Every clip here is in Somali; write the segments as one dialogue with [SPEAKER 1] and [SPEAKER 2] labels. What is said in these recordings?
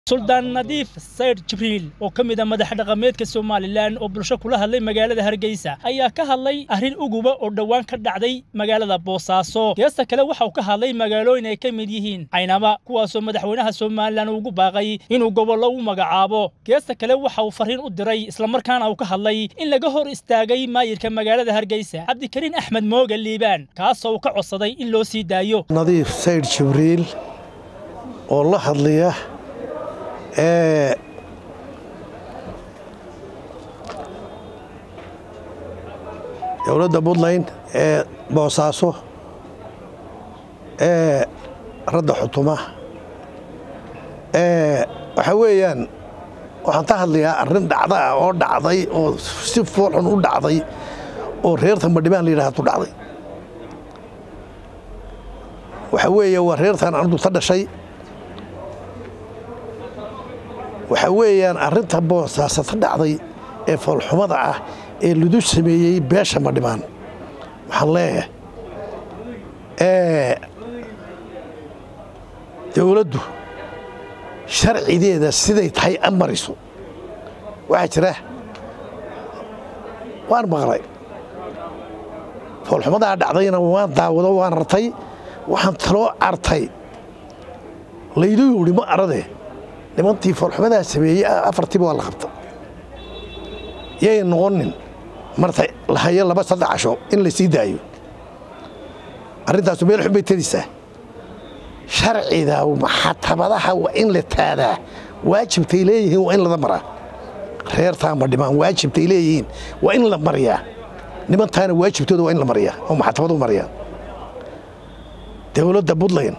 [SPEAKER 1] سلطان نظيف سيد جبريل وكمدا مدح dhaqameedka Soomaaliland oo bulsho kula hadlay magaalada Hargeysa ayaa ka hadlay arrin uguba oo dhawaan ka dhacday magaalada Boosaaso geesta kale waxa uu ka hadlay magaalooyin ay ka mid yihiin Aynaba kuwaas oo madaxweynaha Soomaaliland ugu baaqay inuu gobol u magacaabo geesta kale waxa uu fariin u diray isla markaana uu ka hadlay in laga hor istaagay maayirka magaalada Hargeysa Cabdikariin Axmed Mooga Liibaan kaas oo ka codsaday in loo sii daayo
[SPEAKER 2] Nadiif Said Jibriil oo la hadlaya dawladda Puntland Boosaaso radda xutuma waxa weeyaan waxaan ka hadlayaa arrin dhacda oo dhacday oo si foolxun u dhacday oo reertan Madhibaan la yiraahdo dhacday waxa weeye waa reertan ardu ta dhashay waxa weeyaan arrinta Boosaaso ta dhacday ee foolxumada ah ee lagu sameeyay beesha Madhibaan waxaan leeyahay dawladdu sharcideeda siday tahay amariso waxa jira waan maqlay foolxumada dhacdayna waan daawado waan ratay waxaan talo artay laydu yiri ma arade nimantii foolxumada sameeyay afartii waa la qabta yay noqonin martay la hayo laba saddex casho in la sii daayo arrintaas meel xubay tadisa sharciida maxkamadaha waa in la taadaa waajibtay leeyihiin waa in la maraa reerta Madhibaan waajibtay leeyihiin waa in la mariyaa nimantaana waajibtooda waa in la mariyaa oo maxkamadu mariyaa dawladda Puntland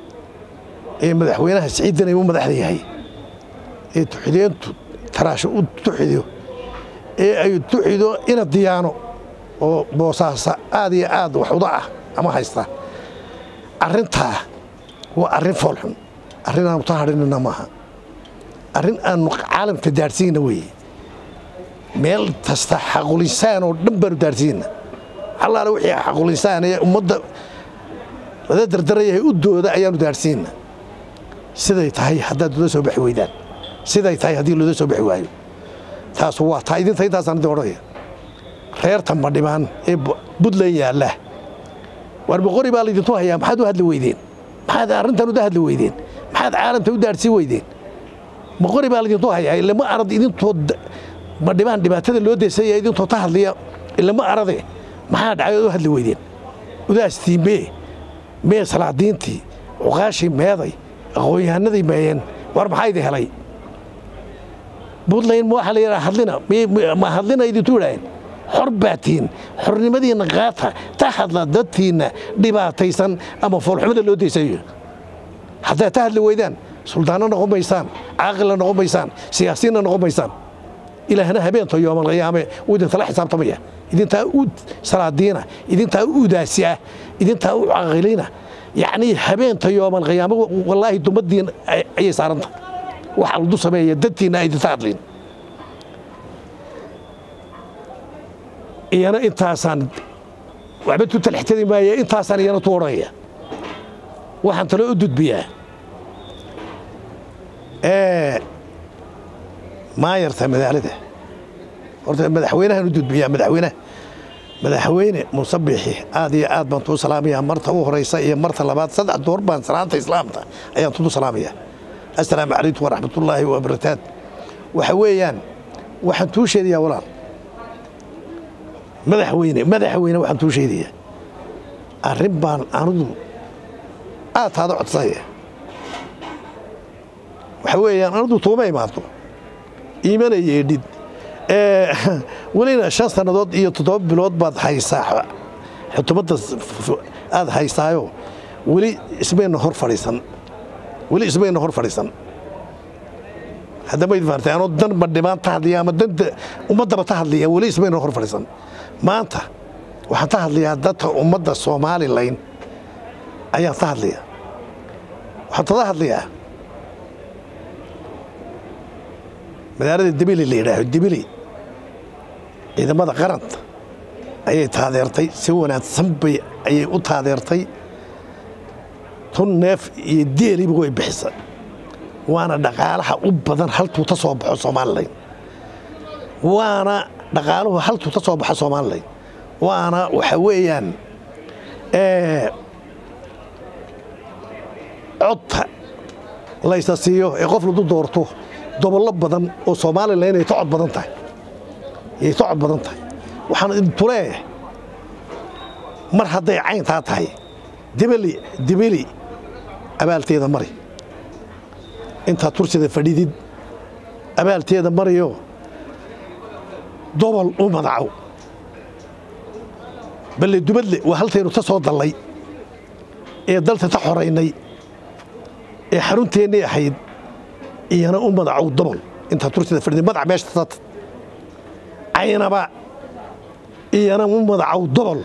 [SPEAKER 2] ee madaxweynaha Siciidan uu madaxda yahay ee tuxideentu taraasho u tuxido ee ay tuxido ina diyaano oo Boosaaso aad iyo aad wax u dhaca ama haysta arrinta waa arrin foolxun arrin aan taariikhna maaha arrin aan caalamka daarsiina weeye meel kasta xaqul insaan oo dhanbar daarsiina allaala wixii xaqul insaan ee ummadda wada dardarayay u dooda ayaanu daarsiina siday tahay haddaad loo soo bixi weydaan siday tahay haddii loo soo bixi waayo taas waa tahay idinta intaasaan dooraya reerta Madhibaan ee Puntland yaala war boqori baa idintu hayaa maxaad u hadli weydeen maxaad arrintan u hadli weydeen maxaad caalamka u daarsi weydeen boqori baa idintu hayaa ilaa ma arad idintu Madhibaan dhibaatada loo deesay idintu ta hadliya ilaa ma arade maxaad dhacay u hadli weydeen udaastii mee salaadiintii uqaashi meeday aqoonyahanadii meeyeen war maxay helay Puntland waxa la yiraahdaa hadlina ma hadlina idintu yiraahdeen xorbaatiin xornimadiina qaata ta hadla dadtiina dhibaataysan ama foolxumada loo deesayo hadaa ta hadli weydaan suldaanana noqomaysaan caaqilna noqomaysaan siyaasiyiinna noqomaysaan ilaahna habeento yoomal qiyaame wadin tala xisaabtamaya idinta u salaadiina idinta u daasiya idinta u caaqilina يعني حبين يوم القيامة والله تمدين أي صارنت وحال دو سمية دتينا أي تتعدلين أنا إنتاسان وعبدتو تلحتدي مايا إنتاسان أنا طورية وحان تلو أدود بيها ما يرتم ذلك مدحوينه ندود بيها مدحوينه مصبحي هذه آد بنتو سلامية مرتا وهريسة هي مرتا لباد صدع دور بان سلامتا إسلامتا أيان تدو سلامية السلام عليكم ورحمة الله وبركاته وحويان وحن توشي دي يا ولان مدحوينه وحن توشي دي الربان أرضو هذا عطسية وحويان أرضو طومي ماتو إيمان يديد ولينا 5 سنوات iyo 7 bilood baad haysaa xukuumadda aad haysaayo wali ismayna hor fariisan hadda ma idfaartay anoo dan Madhibaan tahdiyay ama dan ummadda tahdiyay wali ismayna hor fariisan maanta waxaan tahdiyay dadka ummadda Soomaaliland ayaa tahdiyay waxaan tahdiyay magaalada Dibili la yiraahdo Dibili ciidamada qaranta ayay taadeertay si wanaagsan bay ayay u taadeertay tun neef iyo deeliba way bixisay waana dhaqaalaha u badan haltuu ka soo baxo Soomaaliland waana dhaqaaluhu haltuu ka soo baxo Soomaaliland waana waxa weeyaan codta la isasiyo ee qof lagu doorto gobollo badan oo Soomaaliland ay cod badan tahay waxaan tulee mar hadday cayntaa tahay dibili abaalteeda mari inta tursida fadhidid abaalteeda mariyo dobol u madaco bal dubadle waa halteenu ta soo dalay ee dalta ta xoreynay ee xarunteennii ahayd iyana u madaco dobol inta tursida fadhidid madac meesha tat aynaba iyana u madaco dobol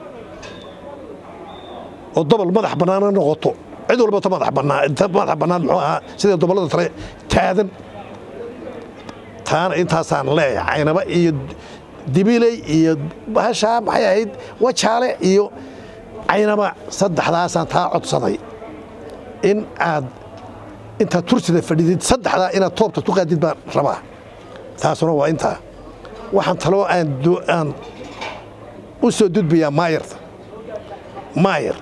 [SPEAKER 2] oo dobol madax banaana noqoto cid walba ta madax bannaan muxuu ahaa sida dobolada tare taadan taana intaasaan leeyahay aynaba iyo dibiley iyo bahashaa maxay ahayd wajaale iyo aynaba saddexdaasaan taa codsaday in aad intaad tursida fadhidid saddexdaa inaad toobta ku qaadid baan rabaa taasuna waa intaa waxaan taloo aan u soo dudbiyaa maayar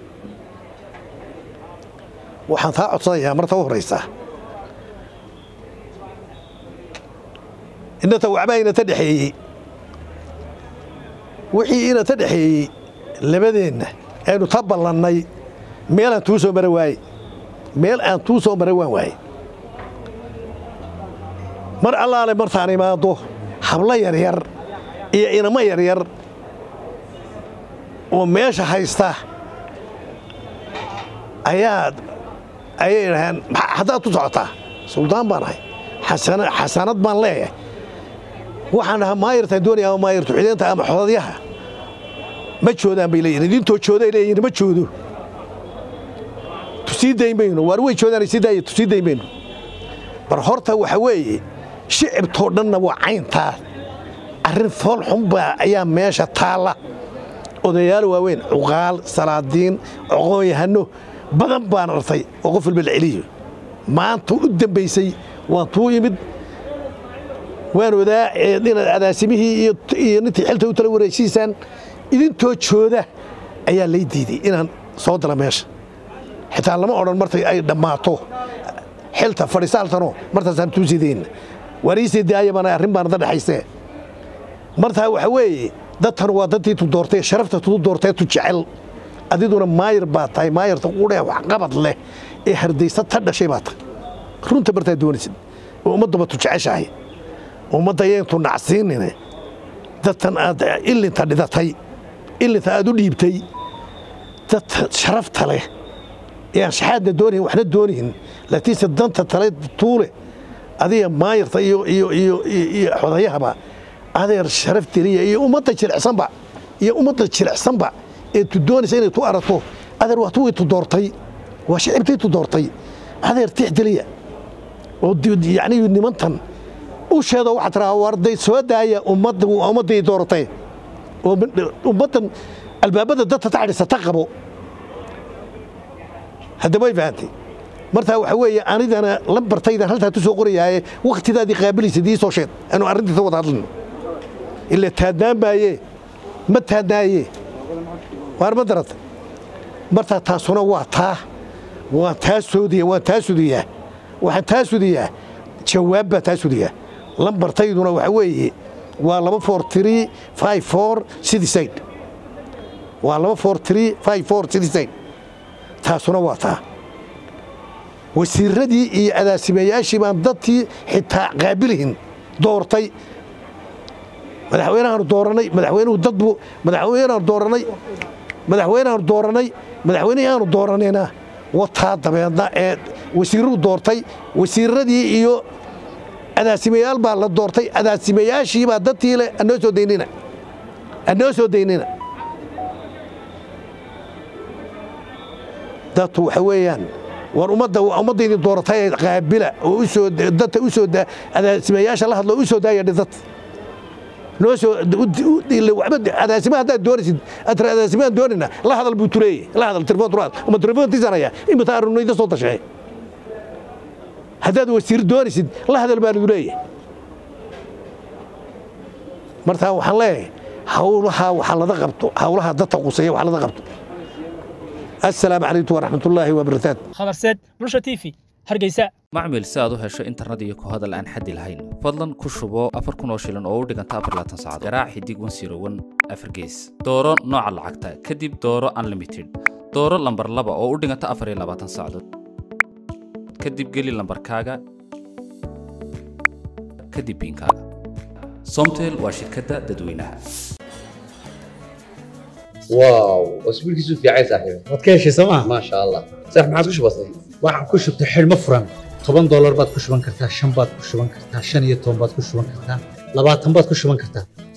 [SPEAKER 2] waxaan taa codsanayaa marta u horeysa inta waxbaa ina ta dhaxeeyey wixii ina ta dhaxeeyey labadeenna aynu ta ballannay meel aan tuu soo mara waan waaye mar allaale martaan imaado hablo yaryar iyo inamo yaryar oo meesha haysta ayay idhaheen haddaad u socotaa suldaan baan ahay xasanad baan leeyahay waxaan dhahaa maayartaan doonaya ama maayartu xideenta ama xodadyaha ma joodaan bay leeyihin idintoo jooday leeyihin ma joodo tusii dayn mayno waar way joodaan sii daaya tusii dayn mayno bar horta waxa weeye shicibtoo dhanna waa cayntaa arrin fool xunbaa ayaa meesha taalla odayaal waaweyn cuqaal salaadiin aqoon-yahano badan baan artay oo qof walba la celiyo maanta u dambaysay waan tuu yimid waan odaa inaad adaasimihii iyo nintii xilta u tala wareegsiisaan idintoo jooda ayaa lay diiday inaan soo dala meesha xitaa lama odhan martay ay dhammaato xilta fadhisaaltanoo martaasaan tuusideen wariisii daayabana arrin baan da dhaxaysee martaa waxa weeye dadtan waa dadtii tu doortay sharafta tu doortay tu jecel adiduna maayir baa tahay maayirta qudhee wax qabad leh ee hardaysa ta dhashay baa tahay runta martaa doonaysid oo ummadduba tu jeceshahay ummadda yeentu nacsiinine dadtan aad ilinta dhidatay ilinta aad u dhiibtay dad sharafta leh ee aan shaxaadna doonayn waxna doonayn laakiinse danta tale tuule adiga maayirta iyo xodayahaba adeer sharaf tiriya iyo ummadda jilicsanba ee tu doonaysa inay tu aragto adeer waa tuwii tu doortay waa shicibtii tu doortay adeer tixdiliya oo yacni nimantan u sheedo waxaa tiraa warday soo daaya ummadday dooratay oo ummaddan albaabada dadka ta xidhisa ta qabo hadda way fahantay martaa waxa weeye anidana lambartaydan haltaa tu soo qorayaaye wakhtidaadii qaabilisad ii soo sheed aanu arrintiisa wada hadlino ila taadnaan maaye ma taadnaaye waar ma darata martaa taasuna waa waan taa sudiyaa waxaan taa sudiyaa jawaab baan taa sudiyaa lambartayduna waxa weeye waa 24354 waa 24354 taasuna waa taa wasiiradii iyo adaasimayaashii baan dadkii xitaa qaabilihin doortay madaxweynahan dooranay madaxweynahan dooranayna wataa dabeedna ee wasiiradu doortay wasiiradii iyo adaasimayaal baa la doortay adaasimayaashii baa dadkii leh anoo soo daynina dadku waxa weeyaan war ummaddaydii dooratay qaabila oo dadka u soo adaasimayaasha la hadlo u soo daaya dad noo soo adaasima haddaad doonaysid adaasimaan doonayna la hadal buu tuleeyey la hadal telefoon turaad ama telefoontiisanaya imita arunayda soo tashay haddaad wasiir doonaysid la hadal baan idu leeyahay martaa waxaan leeyahay hawlaha waxa laga qabto hawlaha dadka quseeya waxa laga qabto assalaamu calaykum waraxmatullaahi wabarakaatu
[SPEAKER 1] khabarseed bulsha TV hargeysa
[SPEAKER 3] macmil si aad u hesho internet iyo ku hadal aan xaddi lahayn fadlan ku shubo 4,000 oo shilin oo u dhiganta 24 saacadood garaac xidig 101 afar gees dooro nooca lacagta kadib dooro unlimited dooro lambar 2 oo u dhiganta 24 saacadood kadib geli lambarkaaga kadib pinkaaga Somtel waa shirkadda dadweynaha
[SPEAKER 4] واو اسبوع كيسو في عايز صاحبي
[SPEAKER 5] waad ka heshay sooma
[SPEAKER 4] ما شاء الله صح ما عاد وش بصي
[SPEAKER 5] waxaan ku shubtay xidhmo furan $10 baad ku shuban kartaa 5 baad ku shuban kartaa 15 baad ku shuban kartaa 20 baad ku shuban kartaa